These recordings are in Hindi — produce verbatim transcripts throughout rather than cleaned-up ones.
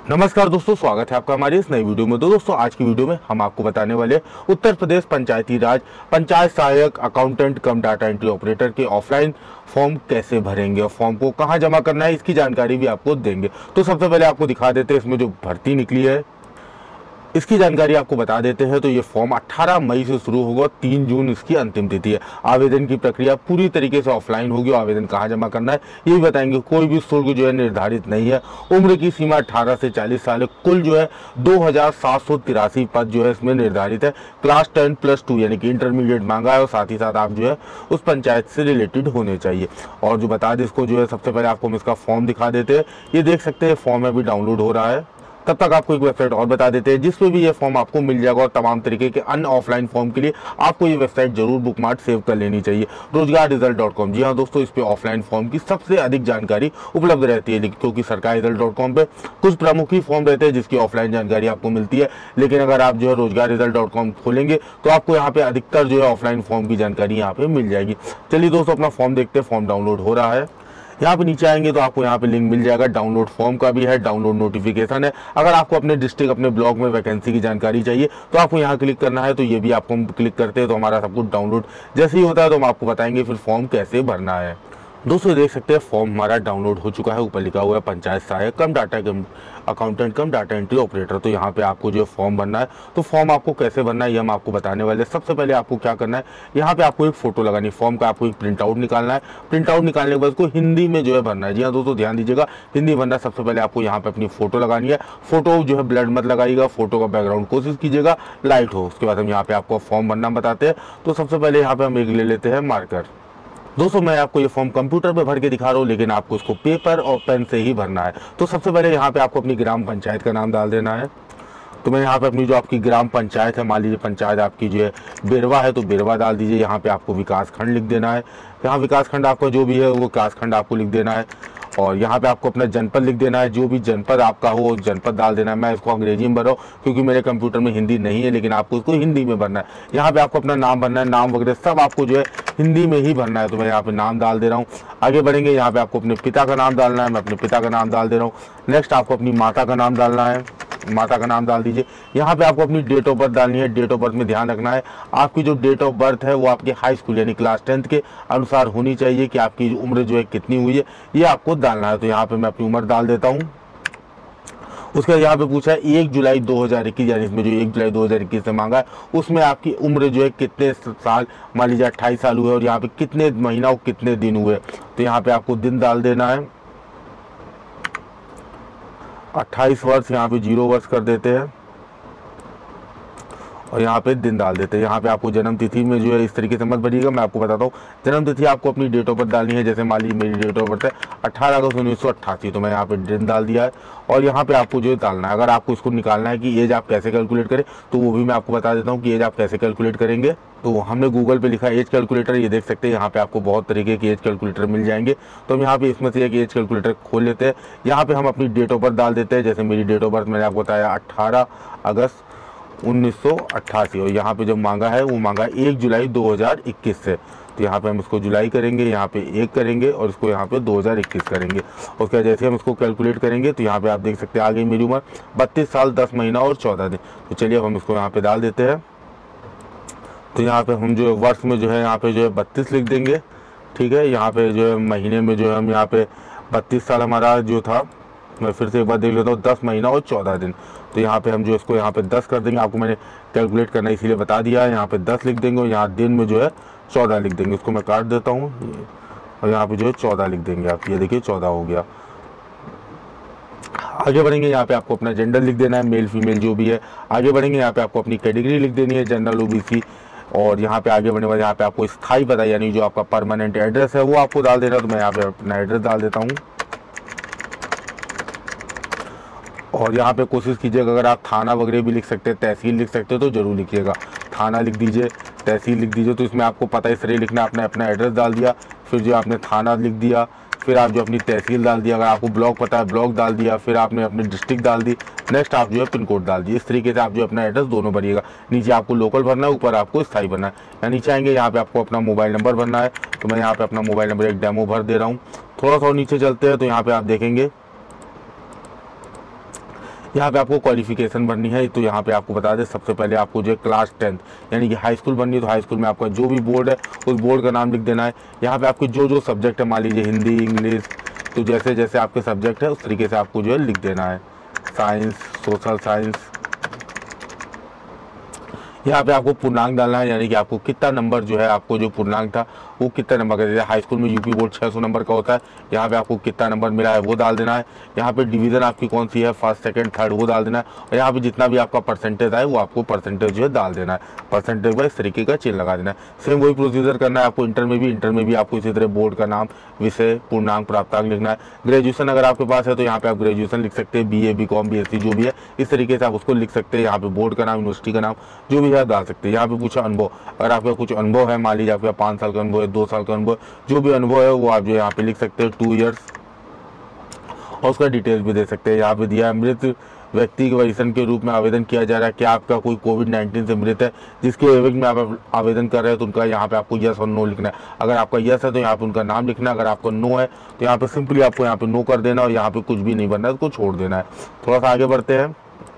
नमस्कार दोस्तों, स्वागत है आपका हमारी इस नई वीडियो में। तो दोस्तों आज की वीडियो में हम आपको बताने वाले उत्तर प्रदेश पंचायती राज पंचायत सहायक accountant cum data entry operator के ऑफलाइन फॉर्म कैसे भरेंगे और फॉर्म को कहां जमा करना है, इसकी जानकारी भी आपको देंगे। तो सबसे पहले आपको दिखा देते हैं इसमें जो भर्ती निकली है, इसकी जानकारी आपको बता देते हैं। तो ये फॉर्म अठारह मई से शुरू होगा, तीन जून इसकी अंतिम तिथि है। आवेदन की प्रक्रिया पूरी तरीके से ऑफलाइन होगी। आवेदन कहाँ जमा करना है ये भी बताएंगे। कोई भी शुल्क जो है निर्धारित नहीं है। उम्र की सीमा अठारह से चालीस साल है। कुल जो है दो हजार सात सौ तिरासी पद जो है इसमें निर्धारित है। क्लास टेन प्लस टू यानी कि इंटरमीडिएट मांगा है और साथ ही साथ आप जो है उस पंचायत से रिलेटेड होने चाहिए। और जो बता दें इसको जो है, सबसे पहले आपको हम इसका फॉर्म दिखा देते हैं। ये देख सकते हैं फॉर्म अभी डाउनलोड हो रहा है। तब तक आपको एक वेबसाइट और बता देते हैं जिसमें भी ये फॉर्म आपको मिल जाएगा। और तमाम तरीके के अन्य ऑफलाइन फॉर्म के लिए आपको ये वेबसाइट जरूर बुकमार्क सेव कर लेनी चाहिए, रोजगार रिजल्ट डॉट कॉम। जी हाँ दोस्तों, इस पे ऑफलाइन फॉर्म की सबसे अधिक जानकारी उपलब्ध रहती है, क्योंकि सरकारी रिजल्ट डॉट कॉम पे कुछ प्रमुख ही फॉर्म रहते हैं जिसकी ऑफलाइन जानकारी आपको मिलती है। लेकिन अगर आप जो है रोजगार रिजल्ट डॉट कॉम खोलेंगे तो आपको यहाँ पे अधिकतर जो है ऑफलाइन फॉर्म की जानकारी यहाँ पे मिल जाएगी। चलिए दोस्तों, अपना फॉर्म देखते हैं। फॉर्म डाउनलोड हो रहा है। यहाँ पे नीचे आएंगे तो आपको यहाँ पे लिंक मिल जाएगा। डाउनलोड फॉर्म का भी है, डाउनलोड नोटिफिकेशन है। अगर आपको अपने डिस्ट्रिक्ट अपने ब्लॉक में वैकेंसी की जानकारी चाहिए तो आपको यहाँ क्लिक करना है। तो ये भी आपको हम क्लिक करते हैं तो हमारा सब कुछ डाउनलोड जैसे ही होता है तो हम आपको बताएंगे फिर फॉर्म कैसे भरना है। दोस्तों देख सकते हैं फॉर्म हमारा डाउनलोड हो चुका है। ऊपर लिखा हुआ है पंचायत सहायक cum data cum accountant cum data entry operator. तो यहाँ पे आपको जो फॉर्म भरना है, तो फॉर्म आपको कैसे भरना है ये हम आपको बताने वाले हैं। सबसे पहले आपको क्या करना है, यहाँ पे आपको एक फोटो लगानी है। फॉर्म का आपको एक प्रिंट आउट निकालना है। प्रिंट आउट निकालने के बाद उसको हिंदी में जो है भरना है। जी हाँ दोस्तों, ध्यान दीजिएगा, हिंदी भरना है। सबसे पहले आपको यहाँ पे अपनी फोटो लगानी है। फोटो जो है ब्लड मत लगाइएगा, फोटो का बैकग्राउंड कोशिश कीजिएगा लाइट हो। उसके बाद हम यहाँ पे आपको फॉर्म भरना बताते हैं। तो सबसे पहले यहाँ पे हम एक ले लेते हैं मार्कर। दोस्तों मैं आपको ये फॉर्म कंप्यूटर पे भर के दिखा रहा हूँ, लेकिन आपको इसको पेपर और पेन से ही भरना है। तो सबसे पहले यहाँ पे आपको अपनी ग्राम पंचायत का नाम डाल देना है। तो मैं यहाँ पे अपनी जो आपकी ग्राम पंचायत है, मान लीजिए पंचायत आपकी जो है बेरवा है तो बेरवा डाल दीजिए। यहाँ पे आपको विकास खंड लिख देना है। यहाँ विकास खंड आपका जो भी है वो विकास खंड आपको लिख देना है। और यहाँ पे आपको अपना जनपद लिख देना है। जो भी जनपद आपका हो जनपद डाल देना है। मैं इसको अंग्रेजी में भर रहा हूँ क्योंकि मेरे कंप्यूटर में हिंदी नहीं है, लेकिन आपको इसको हिंदी में भरना है। यहाँ पे आपको अपना नाम भरना है। नाम वगैरह सब आपको जो है हिंदी में ही भरना है। तो मैं यहाँ पे नाम डाल दे रहा हूँ। आगे बढ़ेंगे, यहाँ पे आपको अपने पिता का नाम डालना है। मैं अपने पिता का नाम डाल दे रहा हूँ। नेक्स्ट आपको अपनी माता का नाम डालना है। माता का नाम डाल दीजिए। यहाँ पे आपको अपनी डेट ऑफ बर्थ डालनी है। डेट ऑफ बर्थ में ध्यान रखना है, आपकी जो डेट ऑफ बर्थ है वो आपके हाई स्कूल यानी क्लास टेंथ के अनुसार होनी चाहिए कि आपकी उम्र जो है कितनी हुई है ये आपको डालना है। तो यहाँ पे मैं अपनी उम्र डाल देता हूँ। उसके बाद यहाँ पे पूछा है एक जुलाई दो हज़ार इक्कीस, यानी इसमें जो एक जुलाई दो हज़ार इक्कीस से मांगा है उसमें आपकी उम्र जो है कितने साल, मान लीजिए अट्ठाईस साल हुए और यहाँ पे कितने महीना और कितने दिन हुए। तो यहाँ पे आपको दिन डाल देना है। अट्ठाईस वर्ष यहाँ पे जीरो वर्ष कर देते हैं और यहाँ पे दिन डाल देते हैं। यहाँ पे आपको जन्म तिथि में जो है इस तरीके से मत भरिएगा, मैं आपको बताता हूँ। जन्म तिथि आपको अपनी डेट ऑफ बर्थ डालनी है। जैसे मान लीजिए मेरी डेट ऑफ बर्थ है अठारह अगस्त उन्नीस सौ अट्ठासी, तो मैं यहाँ पे दिन डाल दिया है। और यहाँ पे आपको जो है डालना है, अगर आपको इसको निकालना है कि एज आप कैसे कैलकुलेट करें तो वो भी मैं आपको बता देता हूँ कि एज आप कैसे कैलकुलेट करेंगे। तो हमने गूगल पे लिखा एज कैलकुलेटर, ये देख सकते हैं। यहाँ पे आपको बहुत तरीके के एज कैलकुलेटर मिल जाएंगे। तो हम यहाँ पे इसमें से एक एज कैलकुलेटर खोल लेते हैं। यहाँ पे हम अपनी डेट ऑफ बर्थ डाल देते हैं। जैसे मेरी डेट ऑफ बर्थ मैंने आपको बताया अट्ठारह अगस्त उन्नीस सौ अट्ठासी, और यहाँ पे जब मांगा है वो मांगा है एक जुलाई दो हज़ार इक्कीस से। तो यहाँ पे हम इसको जुलाई करेंगे, यहाँ पे एक करेंगे और इसको यहाँ पे दो हज़ार इक्कीस करेंगे। उसके बाद जैसे हम इसको कैलकुलेट करेंगे तो यहाँ पे आप देख सकते हैं आ गई मेरी उम्र बत्तीस साल दस महीना और चौदह दिन। तो चलिए अब हम इसको यहाँ पे डाल देते हैं। तो यहाँ पे हम जो है वर्ष में जो है यहाँ पे जो है बत्तीस लिख देंगे, ठीक है। यहाँ पे जो है महीने में जो है हम यहाँ पे बत्तीस साल हमारा जो था, मैं फिर से एक बार देख लेता हूँ, दस महीना और चौदह दिन। तो यहाँ पे हम जो इसको यहाँ पे दस कर देंगे। आपको मैंने कैलकुलेट करना इसीलिए बता दिया है। यहाँ पे दस लिख देंगे और यहाँ दिन में जो है चौदह लिख देंगे। इसको मैं काट देता हूँ और यहाँ पे जो है चौदह लिख देंगे आप। ये देखिए चौदह हो गया। आगे बढ़ेंगे, यहाँ पे आपको अपना जेंडर लिख देना है, मेल फीमेल जो भी है। आगे बढ़ेंगे, यहाँ पे आपको अपनी कैटेगरी लिख देनी है, जनरल ओबीसी। और यहाँ पे आगे बढ़ने वाले यहाँ पे आपको स्थायी पता यानी जो आपका परमानेंट एड्रेस है वो आपको डाल देना। तो मैं यहाँ पे अपना एड्रेस डाल देता हूँ। और यहाँ पे कोशिश कीजिएगा, अगर आप थाना वगैरह भी लिख सकते हैं, तहसील लिख सकते हो तो जरूर लिखिएगा। थाना लिख दीजिए, तहसील लिख दीजिए। तो इसमें आपको पता इस तरह लिखना है, आपने अपना एड्रेस डाल दिया, फिर जो आपने थाना लिख दिया, फिर आप जो अपनी तहसील डाल दिया। अगर आपको ब्लॉक पता है ब्लॉक डाल दिया, फिर आपने अपनी डिस्ट्रिक्ट डाल दी। नेक्स्ट आप जो है पिन कोड डाल दिए। इस तरीके से आप जो अपना एड्रेस दोनों भरिएगा। नीचे आपको लोकल भरना है, ऊपर आपको स्थायी भरना है। यहाँ नीचे आएंगे, यहाँ पे आपको अपना मोबाइल नंबर भरना है। तो मैं यहाँ पे अपना मोबाइल नंबर एक डेमो भर दे रहा हूँ। थोड़ा सा नीचे चलते हैं तो यहाँ पे आप देखेंगे यहाँ पे आपको क्वालिफिकेशन भरनी है, तो यहाँ पे आपको बता दें सबसे पहले आपको जो है क्लास टेंथ यानी कि हाई स्कूल भरनी है, तो हाई स्कूल में आपका जो भी बोर्ड है उस बोर्ड का नाम लिख देना है। यहाँ पे आपके जो जो सब्जेक्ट है, मान लीजिए हिंदी, इंग्लिश, तो जैसे जैसे आपके सब्जेक्ट है उस तरीके से आपको जो है लिख देना है। साइंस, सोशल साइंस, यहाँ पे आपको पूर्णांक डालना है, यानी कि आपको कितना नंबर जो है, आपको जो पूर्णांक था वो कितना नंबर का, जैसे हाई स्कूल में यूपी बोर्ड छह सौ नंबर का होता है, यहाँ पे आपको कितना नंबर मिला है वो डाल देना है। यहाँ पे डिवीज़न आपकी कौन सी है, फर्स्ट सेकंड थर्ड, वो डाल देना है। और यहाँ पे जितना भी आपका परसेंटेज है वो आपको परसेंटेज जो है डाल देना है, परसेंटेज का इस तरीके का चिन्ह लगा देना है। सेम वही प्रोसीजर करना है आपको इंटर में भी। इंटर में भी आपको इसी तरह बोर्ड का नाम, विषय, पूर्णांक, प्राप्तांक लिखना है। ग्रेजुएशन अगर आपके पास है तो यहाँ पे आप ग्रेजुएशन लिख सकते हैं, B A, B com, B S C जो भी है, इस तरीके से आप उसको लिख सकते हैं। यहाँ पे बोर्ड का नाम, यूनिवर्सिटी का नाम जो भी है डाल सकते हैं। यहाँ पे पूछा अनुभव, अगर आपका कुछ अनुभव है, मान लीजिए आपका पाँच साल का अनुभव है, दो साल का अनुभव, जो भी अनुभव है वो आप जो यहाँ पे लिख सकते हैं, टू इयर्स, और उसका डिटेल्स भी दे सकते हैं। यहाँ पे दिया है मृत व्यक्ति के वरिष्ठ के रूप में आवेदन किया जा रहा है, क्या आपका कोई कोविड नाइन्टीन से मृत है जिसके एवज में आप आवेदन कर रहे हैं, तो उनका यहाँ पे आपको यस और नो लिखना है। अगर आपका यस है तो यहाँ पे उनका नाम लिखना है, अगर आपका नो है तो यहाँ पे सिंपली आपको यहाँ पे नो कर देना और यहाँ पे कुछ भी नहीं बनना है, उसको छोड़ देना है। थोड़ा सा आगे बढ़ते हैं,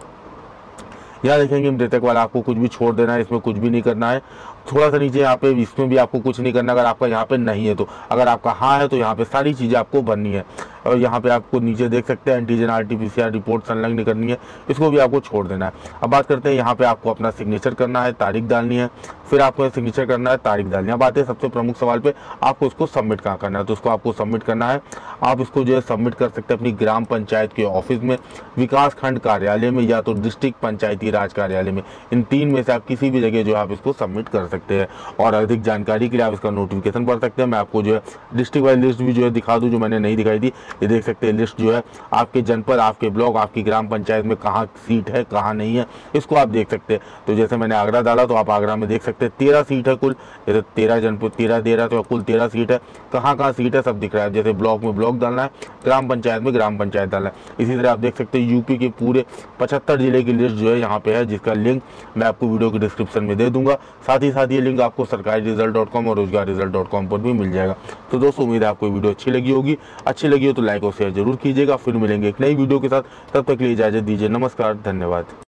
यहाँ देखेंगे मृतक वाला आपको कुछ भी छोड़ देना है, इसमें कुछ भी नहीं करना है। थोड़ा सा नीचे यहाँ पे इसमें भी आपको कुछ नहीं करना, अगर आपका यहाँ पे नहीं है तो। अगर आपका हाँ है तो यहाँ पे सारी चीज़ें आपको भरनी है। और यहाँ पे आपको नीचे देख सकते हैं antigen R T P C R report संलग्न करनी है, इसको भी आपको छोड़ देना है। अब बात करते हैं यहाँ पे आपको अपना सिग्नेचर करना है, तारीख डालनी है, फिर आपको सिग्नेचर करना है, तारीख डालनी है। अब आते हैं सबसे प्रमुख सवाल पे, आपको इसको सबमिट कहाँ करना है। तो उसको आपको सबमिट करना है, आप इसको जो है सबमिट कर सकते हैं अपनी ग्राम पंचायत के ऑफिस में, विकास खंड कार्यालय में, या तो डिस्ट्रिक्ट पंचायती राज कार्यालय में। इन तीन में से आप किसी भी जगह जो है आप इसको सबमिट कर सकते हैं। और अधिक जानकारी के लिए आप इसका नोटिफिकेशन पढ़ सकते हैं। मैं आपको जो है डिस्ट्रिक्ट वाइज लिस्ट भी जो है दिखा दूं, जो मैंने नहीं दिखाई थी। ये देख सकते हैं लिस्ट जो है आपके जनपद, आपके ब्लॉक, आपकी ग्राम पंचायत में कहाँ सीट है, कहाँ नहीं है, इसको आप देख सकते हैं। तो जैसे मैंने आगरा डाला तो आप आगरा में देख सकते हैं तेरह सीट है कुल, जैसे तेरह जनपद, तेरह दे रहा है तो कुल तेरह सीट है, कहाँ कहाँ सीट है सब दिख रहा है। जैसे ब्लॉक में ब्लॉक डालना है, ग्राम पंचायत में ग्राम पंचायत डालना है। इसी तरह आप देख सकते हैं यूपी के पूरे पचहत्तर जिले की लिस्ट जो है यहाँ पे है, जिसका लिंक मैं आपको वीडियो के डिस्क्रिप्शन में दे दूंगा। साथ ही साथ ये लिंक आपको सरकारी रिजल्ट डॉट कॉम और रोजगार रिजल्ट डॉट कॉम पर भी मिल जाएगा। तो दोस्तों उम्मीद है आपको वीडियो अच्छी लगी होगी, अच्छी लगी हो तो लाइक और शेयर जरूर कीजिएगा। फिर मिलेंगे एक नई वीडियो के साथ, तब तक के लिए इजाजत दीजिए। नमस्कार, धन्यवाद।